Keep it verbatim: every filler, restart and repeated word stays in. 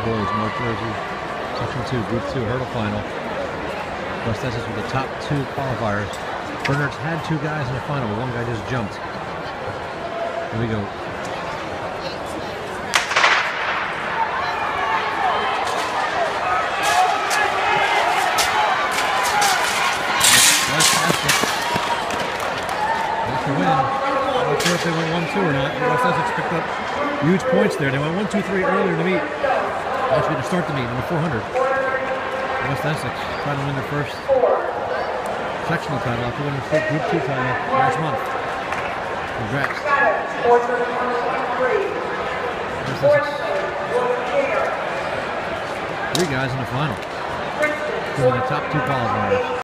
boys, North Jersey, Section two, Group two, hurdle final. West Essex with the top two qualifiers. Bernard's had two guys in the final, but one guy just jumped. Here we go. West Essex. That's the win. I'm not sure if they went one two or not, but West Essex picked up huge points there. They went one two three earlier in the meet. Actually, to start the meet, number four hundred. West Essex trying to win their first sectional title after winning the Group two title last month. Congrats. West Essex. Three guys in the final. Doing the top two qualifiers.